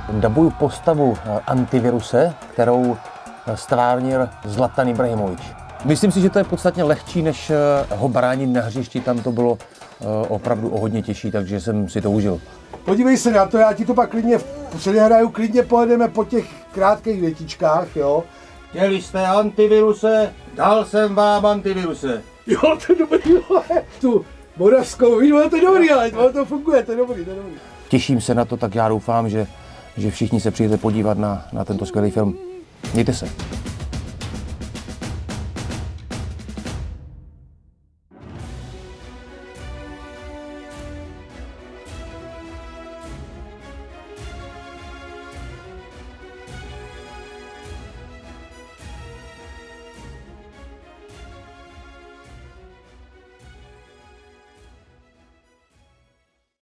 Dabuju postavu antiviruse, kterou stvárnil Zlatan Ibrahimovič. Myslím si, že to je podstatně lehčí, než ho bránit na hřišti, tam to bylo opravdu o hodně těžší, takže jsem si to užil. Podívej se na to, já ti to pak klidně předehraju, klidně pojedeme po těch krátkých větičkách, jo. Chtěli jste antiviruse, dal jsem vám antiviruse. Jo, to je dobrý, tu moravskou, víš, to je dobrý, ale to funguje, to je dobrý. Těším se na to, tak já doufám, že všichni se přijete podívat na tento skvělý film. Mějte se.